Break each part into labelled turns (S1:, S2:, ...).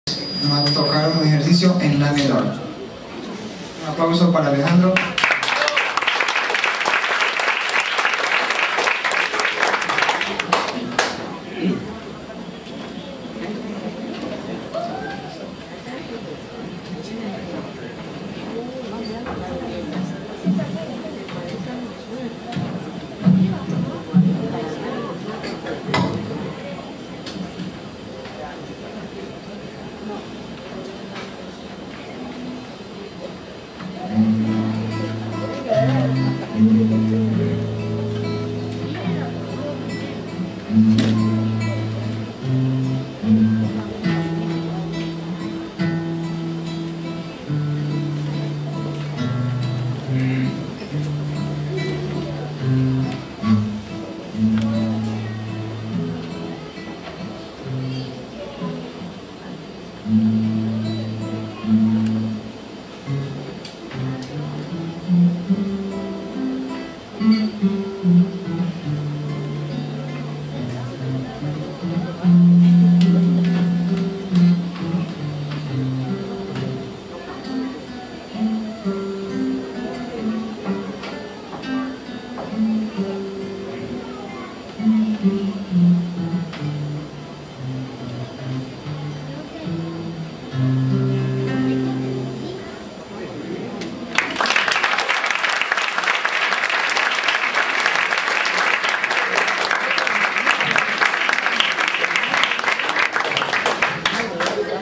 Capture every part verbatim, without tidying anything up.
S1: Nos va a tocar un ejercicio en la menor. Un aplauso para Alejandro.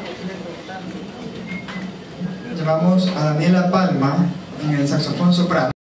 S1: Llevamos a Daniela Palma en el saxofón soprano.